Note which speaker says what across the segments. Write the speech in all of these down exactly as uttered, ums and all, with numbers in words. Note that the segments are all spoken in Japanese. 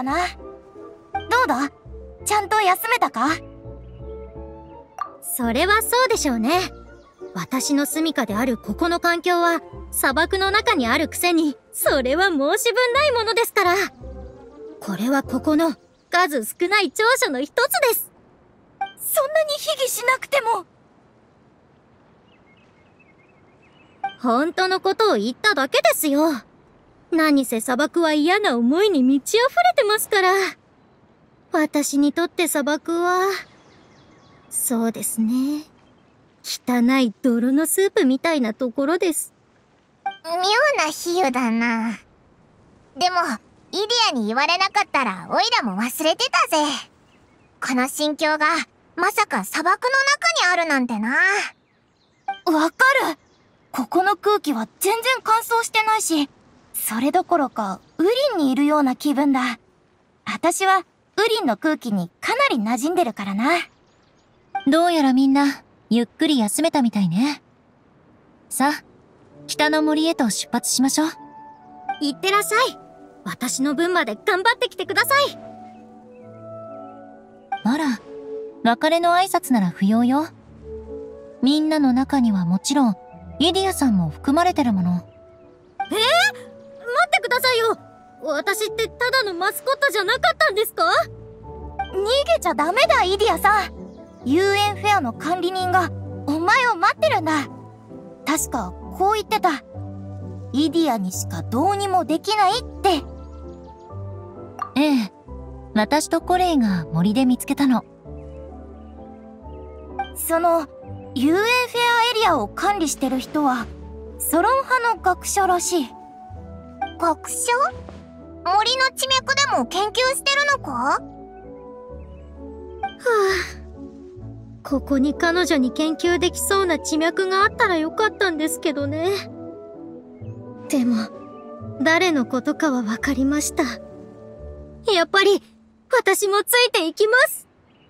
Speaker 1: だな。どうだ？ちゃんと休めたか？
Speaker 2: それはそうでしょうね。私の住処であるここの環境は砂漠の中にあるくせに、それは申し分ないものですから。これはここの数少ない長所の一つです。
Speaker 1: そんなに卑下しなくても。
Speaker 2: 本当のことを言っただけですよ。何せ砂漠は嫌な思いに満ち溢れてますから。私にとって砂漠は、そうですね。汚い泥のスープみたいなところです。
Speaker 3: 妙な比喩だな。でも、イディアに言われなかったらオイラも忘れてたぜ。この心境が、まさか砂漠の中にあるなんてな。
Speaker 1: わかる。ここの空気は全然乾燥してないし、それどころかウリンにいるような気分だ。私はウリンの空気にかなり馴染んでるからな。
Speaker 4: どうやらみんなゆっくり休めたみたいね。さあ、北の森へと出発しましょう。
Speaker 2: いってらっしゃい。私の分まで頑張ってきてください。
Speaker 4: あら、別れの挨拶なら不要よ。みんなの中にはもちろんイディアさんも含まれてるもの。
Speaker 2: えー、待ってくださいよ。私ってただのマスコットじゃなかったんですか？
Speaker 1: 逃げちゃダメだ、イディアさん。遊園フェアの管理人がお前を待ってるんだ。確かこう言ってた。イディアにしかどうにもできないって。
Speaker 4: ええ、私とコレイが森で見つけたの。
Speaker 1: その遊園フェアエリアを管理してる人はソロン派の学者らしい。
Speaker 3: 学者？森の地脈でも研究してるのか？は
Speaker 2: あ、ここに彼女に研究できそうな地脈があったらよかったんですけどね。でも誰のことかは分かりました。やっぱり私もついていきます。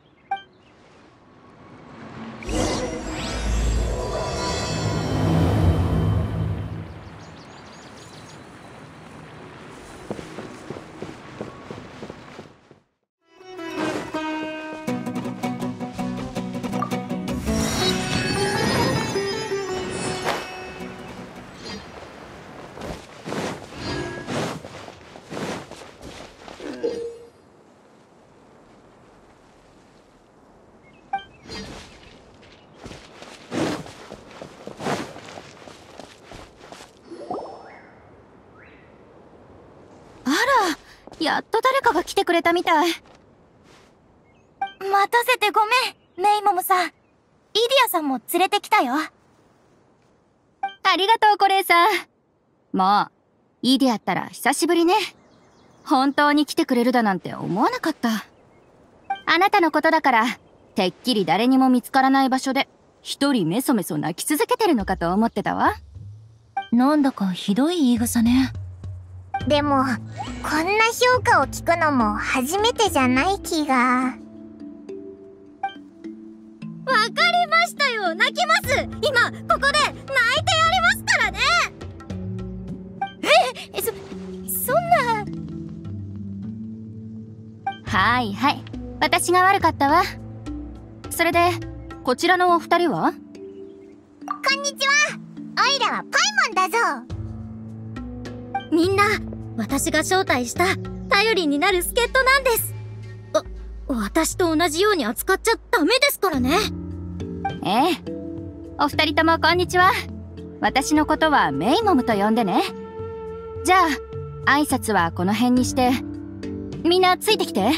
Speaker 4: やっと誰かが来てくれたみたい。
Speaker 1: 待たせてごめん、メイモムさん。イディアさんも連れてきたよ。
Speaker 4: ありがとう、コレイさん。もう、イディアったら久しぶりね。本当に来てくれるだなんて思わなかった。あなたのことだから、てっきり誰にも見つからない場所で、一人メソメソ泣き続けてるのかと思ってたわ。なんだかひどい言い草ね。
Speaker 3: でも、こんな評価を聞くのも初めてじゃない気が。
Speaker 2: わかりましたよ、泣きます。今ここで泣いてやりますからね。
Speaker 1: え、そ、そんな。
Speaker 4: はいはい、私が悪かったわ。それでこちらのお二人は？
Speaker 3: こんにちは。オイラはパイモンだぞ。
Speaker 2: みんな私が招待した頼りになる助っ人なんです。わ、私と同じように扱っちゃダメですからね。
Speaker 4: ええ、お二人ともこんにちは。私のことはメイモムと呼んでね。じゃあ挨拶はこの辺にして、みんなついてきて。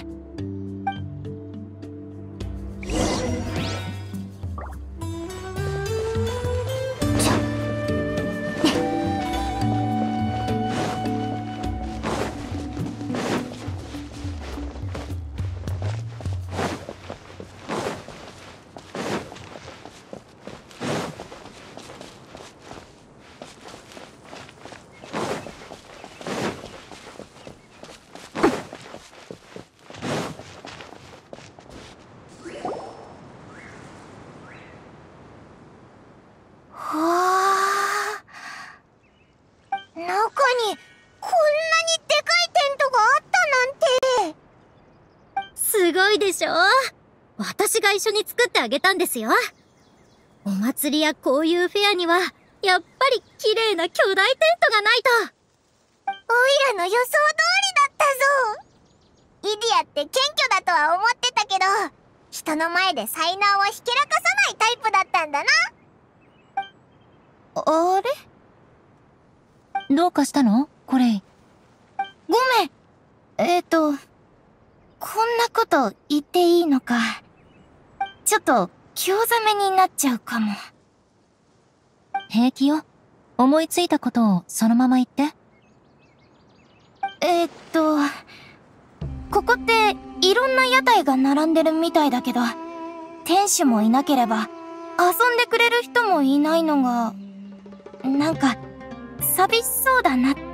Speaker 2: すごいでしょ？私が一緒に作ってあげたんですよ。お祭りやこういうフェアには、やっぱり綺麗な巨大テントがないと。
Speaker 3: オイラの予想通りだったぞ。イディアって謙虚だとは思ってたけど、人の前で才能をひけらかさないタイプだったんだな。
Speaker 1: あれ？
Speaker 5: どうかしたの？コレイ。
Speaker 1: ごめん。えっと、こんなこと言っていいのか。ちょっと、興ざめになっちゃうかも。
Speaker 5: 平気よ。思いついたことをそのまま言って。
Speaker 1: えっと、ここっていろんな屋台が並んでるみたいだけど、店主もいなければ、遊んでくれる人もいないのが、なんか、寂しそうだなって。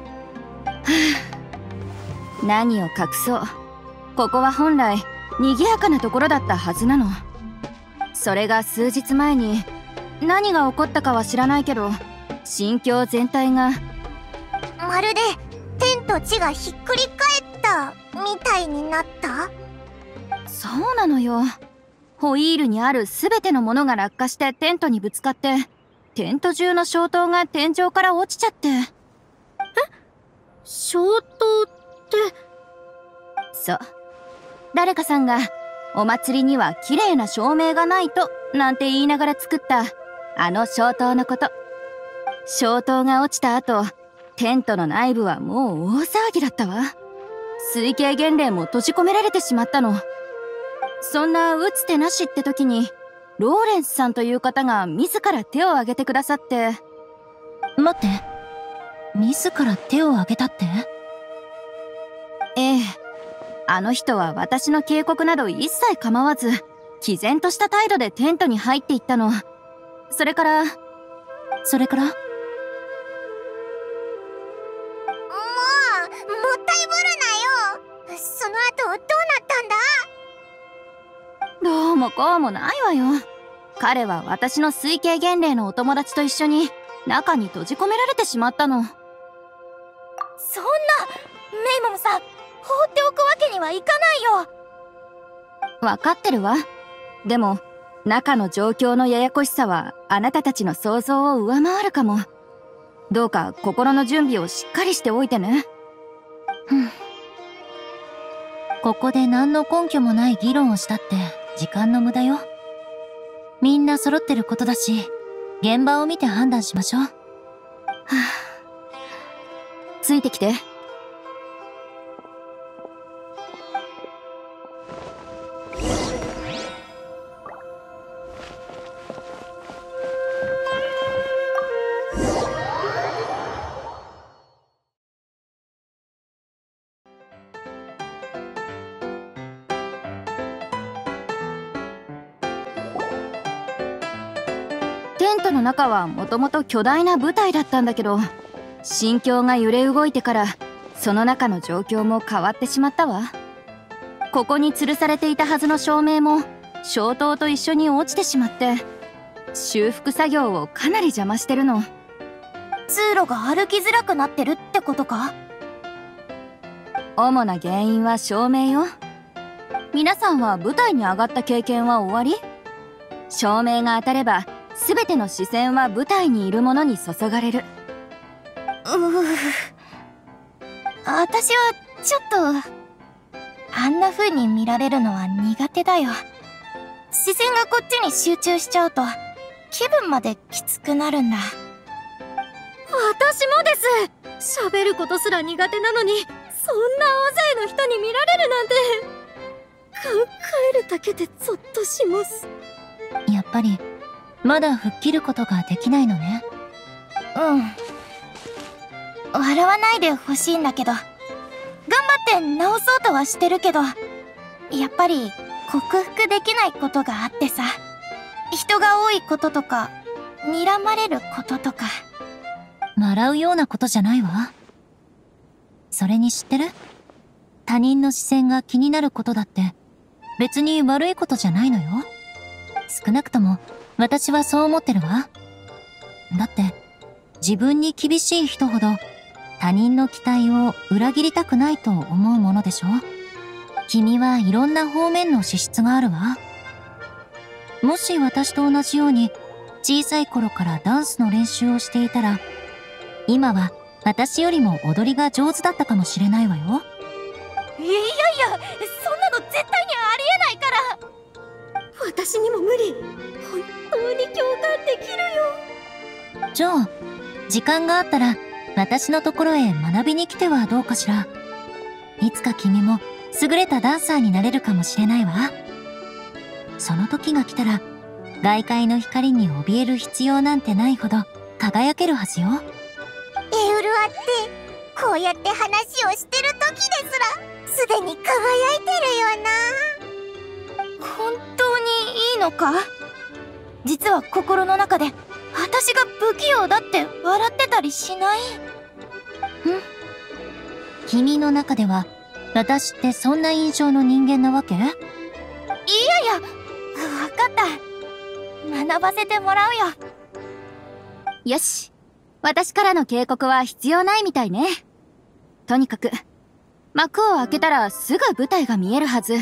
Speaker 4: 何を隠そう。ここは本来、賑やかなところだったはずなの。それが数日前に、何が起こったかは知らないけど、心境全体が、
Speaker 3: まるで、天と地がひっくり返った、みたいになった？
Speaker 4: そうなのよ。ホイールにある全てのものが落下してテントにぶつかって、テント中の消灯が天井から落ちちゃって。え？
Speaker 2: 消灯って？
Speaker 4: そう。誰かさんが、お祭りには綺麗な照明がないと、なんて言いながら作った、あの消灯のこと。消灯が落ちた後、テントの内部はもう大騒ぎだったわ。水系原霊も閉じ込められてしまったの。そんな打つ手なしって時に、ローレンスさんという方が自ら手を挙げてくださって。
Speaker 5: 待って。自ら手を挙げたって？
Speaker 4: ええ。あの人は私の警告など一切構わず、毅然とした態度でテントに入っていったの。それから、
Speaker 5: それから？
Speaker 3: もう、もったいぶるなよ。その後どうなったんだ？
Speaker 4: どうもこうもないわよ。彼は私の水系原霊のお友達と一緒に中に閉じ込められてしまったの。
Speaker 1: そんな、メイモムさん、放っておくわけにはいかないよ。
Speaker 4: わかってるわ。でも、中の状況のややこしさはあなたたちの想像を上回るかも。どうか心の準備をしっかりしておいてね。
Speaker 5: ふん。ここで何の根拠もない議論をしたって時間の無駄よ。みんな揃ってることだし、現場を見て判断しましょう。はぁ。
Speaker 4: ついてきて。テントの中はもともと巨大な舞台だったんだけど、心境が揺れ動いてからその中の状況も変わってしまったわ。ここに吊るされていたはずの照明も消灯と一緒に落ちてしまって、修復作業をかなり邪魔してるの。
Speaker 1: 通路が歩きづらくなってるってことか？
Speaker 4: 主な原因は照明よ。皆さんは舞台に上がった経験は終わり？照明が当たれば全ての視線は舞台にいるものに注がれる。
Speaker 1: うう私はちょっとあんな風に見られるのは苦手だよ。視線がこっちに集中しちゃうと気分まできつくなるんだ。
Speaker 2: 私もです。喋ることすら苦手なのに、そんな大勢の人に見られるなんて。考えるだけでゾッとします。
Speaker 5: やっぱりまだ吹っ切ることができないのね。
Speaker 1: うん。笑わないでほしいんだけど、頑張って直そうとはしてるけど、やっぱり克服できないことがあってさ。人が多いこととか、睨まれることとか。
Speaker 5: 笑うようなことじゃないわ。それに知ってる？他人の視線が気になることだって別に悪いことじゃないのよ。少なくとも私はそう思ってるわ。だって自分に厳しい人ほど他人の期待を裏切りたくないと思うものでしょ？ 君はいろんな方面の資質があるわ。もし私と同じように小さい頃からダンスの練習をしていたら、今は私よりも踊りが上手だったかもしれないわよ。
Speaker 1: いやいや、そんなの絶対にありえないから。
Speaker 2: 私にも無理。本当に共感できるよ。
Speaker 5: じゃあ、時間があったら私のところへ学びに来てはどうかしら。いつか君も優れたダンサーになれるかもしれないわ。その時が来たら、外界の光に怯える必要なんてないほど輝けるはずよ。
Speaker 3: エウルアってこうやって話をしてる時ですらすでに輝いてるよな。
Speaker 1: 本当にいいのか？実は心の中で私が不器用だって笑ってたりしない？ん？
Speaker 5: 君の中では私ってそんな印象の人間なわけ？いやい
Speaker 1: や、わかった。学ばせてもらうよ。
Speaker 4: よし。私からの警告は必要ないみたいね。とにかく、幕を開けたらすぐ舞台が見えるはず。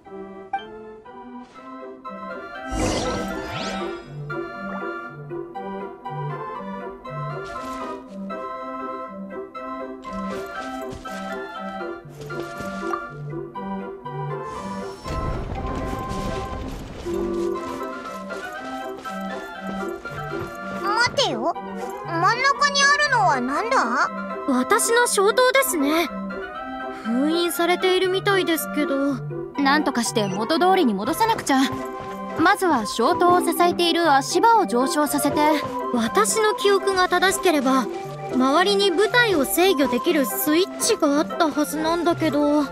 Speaker 3: 待てよ、真ん中にあるのはなんだ？
Speaker 2: 私の消灯ですね。封印されているみたいですけど。
Speaker 4: なんとかして元通りに戻さなくちゃ。まずは消灯を支えている足場を上昇させて。
Speaker 2: 私の記憶が正しければ周りに舞台を制御できるスイッチがあったはずなんだけど。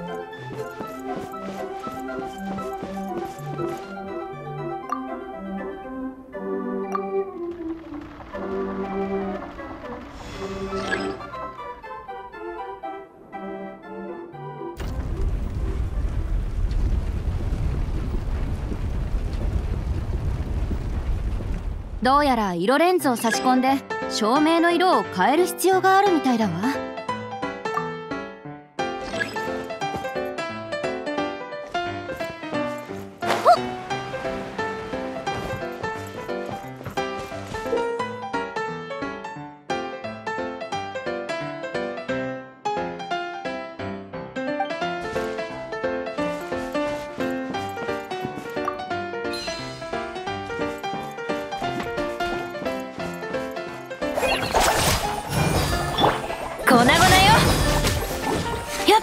Speaker 4: どうやら色レンズを差し込んで照明の色を変える必要があるみたいだわ。
Speaker 5: 粉々よ。やっ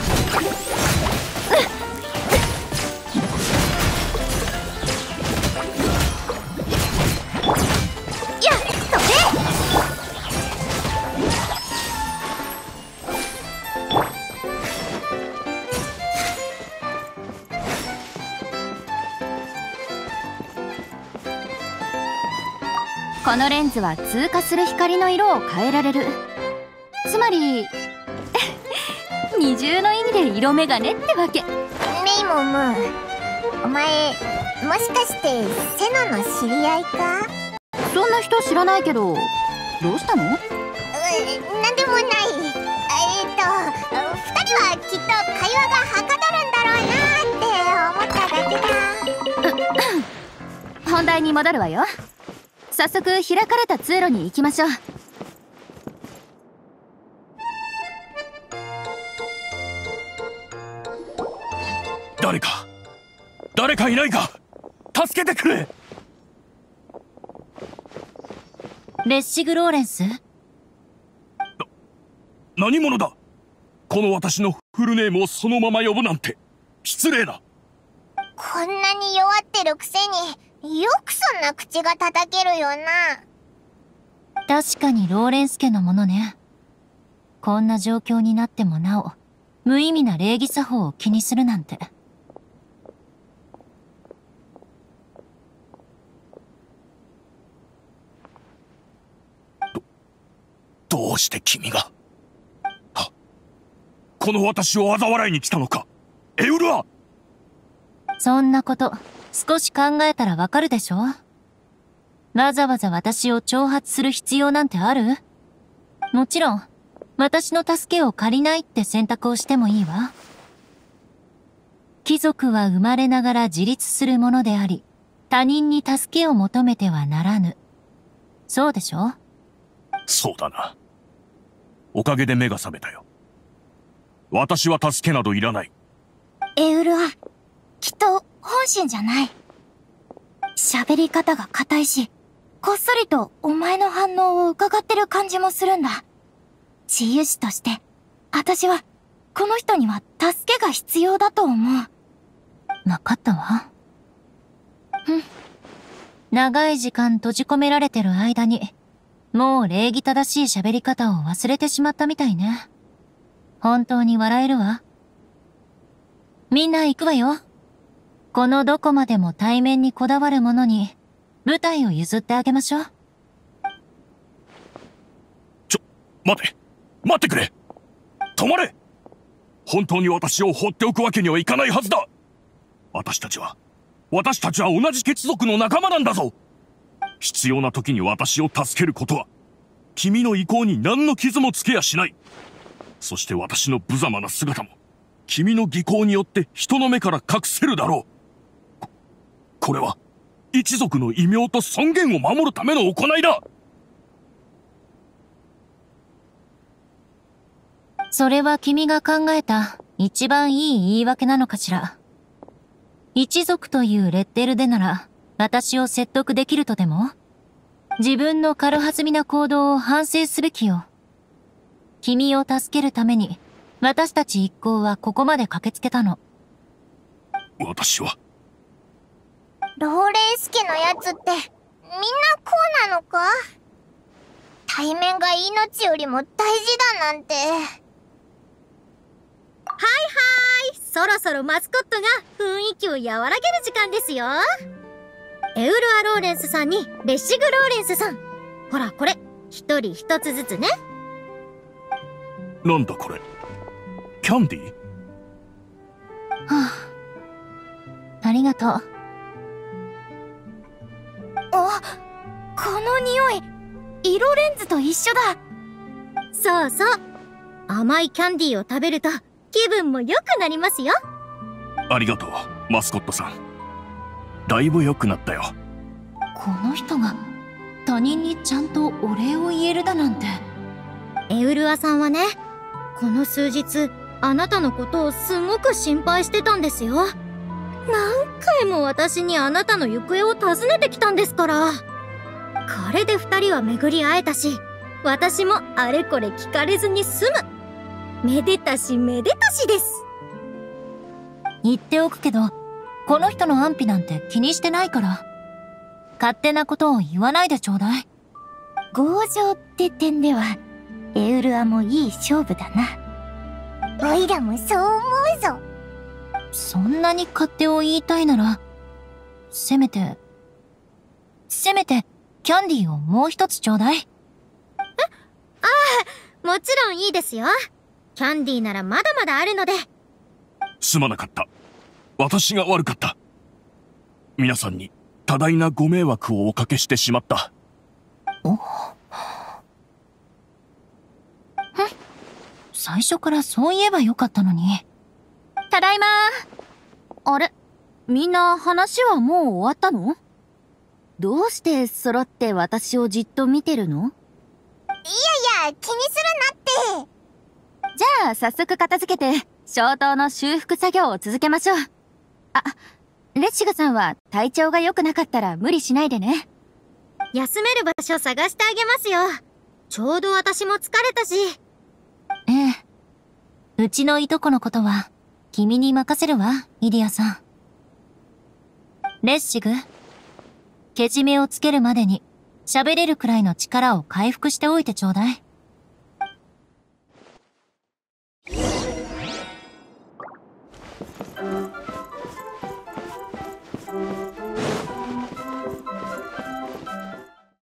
Speaker 4: このレンズは通過する光の色を変えられる。つまり二重の意味で色眼鏡ってわけ。
Speaker 3: メイモム、お前もしかしてセノの知り合いか？
Speaker 4: そんな人知らないけど、どうしたの？う、
Speaker 3: なんでもない。えー、っと二人はきっと会話がはかどるんだろうなって思っただけだ。
Speaker 4: 本題に戻るわよ。早速開かれた通路に行きましょう。
Speaker 6: 誰か誰かいないか、助けてくれ。
Speaker 5: レッシグ・ローレンス？な、
Speaker 6: 何者だ。この私のフルネームをそのまま呼ぶなんて失礼な。
Speaker 3: こんなに弱ってるくせによくそんな口が叩けるよな。
Speaker 5: 確かにローレンス家のものね。こんな状況になってもなお無意味な礼儀作法を気にするなんて。
Speaker 6: どうして君が、は、この私を嘲笑いに来たのか、エウルア。
Speaker 5: そんなこと少し考えたらわかるでしょ。わざわざ私を挑発する必要なんてある？もちろん私の助けを借りないって選択をしてもいいわ。 貴族は生まれながら自立するものであり、他人に助けを求めてはならぬ。そうでしょ？
Speaker 6: そうだな。おかげで目が覚めたよ。私は助けなどいらない。
Speaker 1: エウルは、きっと本心じゃない。喋り方が硬いし、こっそりとお前の反応を伺ってる感じもするんだ。治癒士として、私は、この人には助けが必要だと思う。
Speaker 5: わかったわ。
Speaker 1: うん。
Speaker 5: 長い時間閉じ込められてる間に、もう礼儀正しい喋り方を忘れてしまったみたいね。本当に笑えるわ。みんな行くわよ。このどこまでも対面にこだわる者に、舞台を譲ってあげましょう。
Speaker 6: ちょ、待て待ってくれ止まれ。本当に私を放っておくわけにはいかないはずだ。私たちは、私たちは同じ血族の仲間なんだぞ。必要な時に私を助けることは、君の意向に何の傷もつけやしない。そして私の無様な姿も、君の技巧によって人の目から隠せるだろう。こ、これは、一族の異名と尊厳を守るための行いだ。
Speaker 5: それは君が考えた一番いい言い訳なのかしら。一族というレッテルでなら、私を説得できるとでも？自分の軽はずみな行動を反省すべきよ。君を助けるために、私たち一行はここまで駆けつけたの。
Speaker 6: 私は。
Speaker 3: ローレンス家のやつって、みんなこうなのか？対面が命よりも大事だなんて。
Speaker 2: はいはーい、そろそろマスコットが雰囲気を和らげる時間ですよ。エウルア・ローレンスさんにレッシグ・ローレンスさん、ほらこれ一人一つずつね。
Speaker 6: なんだこれ、キャンディー？
Speaker 5: はあ、ありがとう。
Speaker 1: あ、この匂い、色レンズと一緒だ。
Speaker 2: そうそう、甘いキャンディーを食べると気分も良くなりますよ。
Speaker 6: ありがとう、マスコットさん。だいぶ良くなったよ。
Speaker 5: この人が他人にちゃんとお礼を言えるだなんて。
Speaker 2: エウルアさんはね、この数日あなたのことをすごく心配してたんですよ。何回も私にあなたの行方を尋ねてきたんですから。これで二人は巡り会えたし、私もあれこれ聞かれずに済む。めでたしめでたしです。
Speaker 5: 言っておくけど、この人の安否なんて気にしてないから。勝手なことを言わないでちょうだい。
Speaker 1: 強情って点では、エウルアもいい勝負だな。
Speaker 3: オイラもそう思うぞ。
Speaker 5: そんなに勝手を言いたいなら、せめて、せめて、キャンディーをもう一つちょうだい。え？
Speaker 2: ああ、もちろんいいですよ。キャンディーならまだまだあるので。
Speaker 6: すまなかった。私が悪かった。皆さんに多大なご迷惑をおかけしてしまった。
Speaker 5: お？最初からそう言えばよかったのに。
Speaker 4: ただいまー。あれ？みんな話はもう終わったの？どうして揃って私をじっと見てるの？
Speaker 3: いやいや、気にするなって。
Speaker 4: じゃあ早速片付けて消灯の修復作業を続けましょう。あ、レッシグさんは体調が良くなかったら無理しないでね。
Speaker 2: 休める場所探してあげますよ。ちょうど私も疲れたし。
Speaker 5: ええ。うちのいとこのことは君に任せるわ、イディアさん。レッシグ、けじめをつけるまでに喋れるくらいの力を回復しておいてちょうだい。